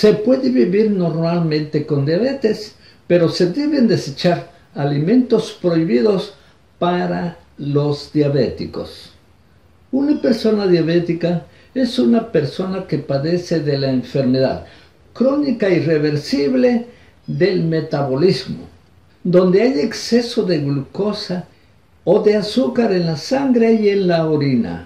Se puede vivir normalmente con diabetes, pero se deben desechar alimentos prohibidos para los diabéticos. Una persona diabética es una persona que padece de la enfermedad crónica irreversible del metabolismo, donde hay exceso de glucosa o de azúcar en la sangre y en la orina,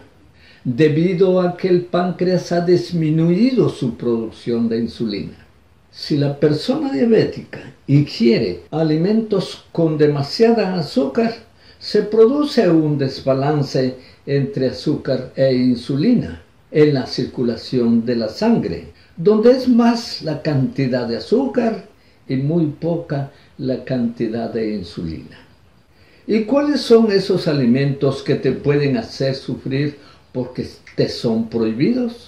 debido a que el páncreas ha disminuido su producción de insulina. Si la persona diabética ingiere alimentos con demasiada azúcar, se produce un desbalance entre azúcar e insulina en la circulación de la sangre, donde es más la cantidad de azúcar y muy poca la cantidad de insulina. ¿Y cuáles son esos alimentos que te pueden hacer sufrir porque te son prohibidos?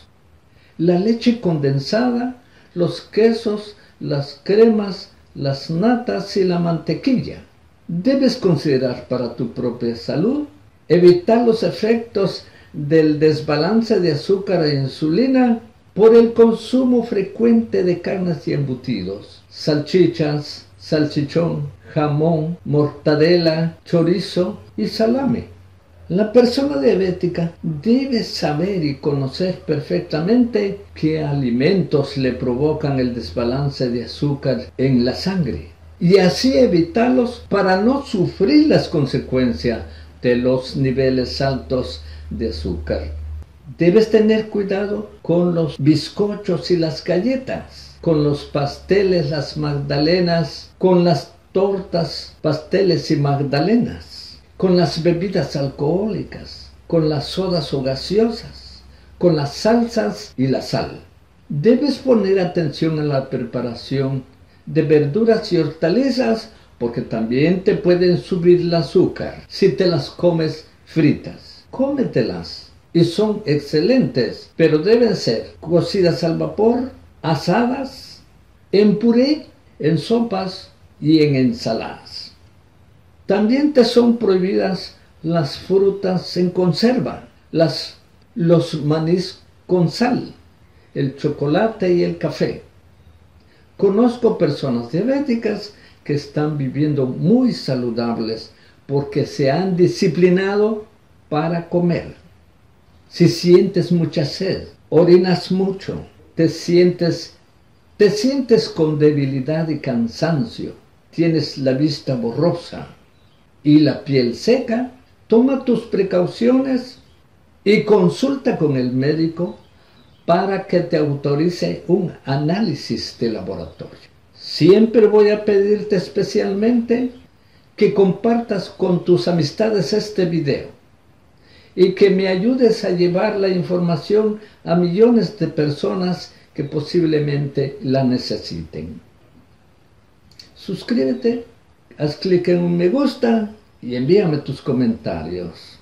La leche condensada, los quesos, las cremas, las natas y la mantequilla. Debes considerar para tu propia salud evitar los efectos del desbalance de azúcar e insulina por el consumo frecuente de carnes y embutidos, salchichas, salchichón, jamón, mortadela, chorizo y salame. La persona diabética debe saber y conocer perfectamente qué alimentos le provocan el desbalance de azúcar en la sangre y así evitarlos para no sufrir las consecuencias de los niveles altos de azúcar. Debes tener cuidado con los bizcochos y las galletas, con los pasteles, las magdalenas, con las tortas, pasteles y magdalenas, con las bebidas alcohólicas, con las sodas o gaseosas, con las salsas y la sal. Debes poner atención a la preparación de verduras y hortalizas porque también te pueden subir el azúcar si te las comes fritas. Cómetelas y son excelentes, pero deben ser cocidas al vapor, asadas, en puré, en sopas y en ensaladas. También te son prohibidas las frutas en conserva, los manís con sal, el chocolate y el café. Conozco personas diabéticas que están viviendo muy saludables porque se han disciplinado para comer. Si sientes mucha sed, orinas mucho, te sientes con debilidad y cansancio, tienes la vista borrosa y la piel seca, toma tus precauciones y consulta con el médico para que te autorice un análisis de laboratorio. Siempre voy a pedirte especialmente que compartas con tus amistades este video y que me ayudes a llevar la información a millones de personas que posiblemente la necesiten. Suscríbete, haz clic en un me gusta y envíame tus comentarios.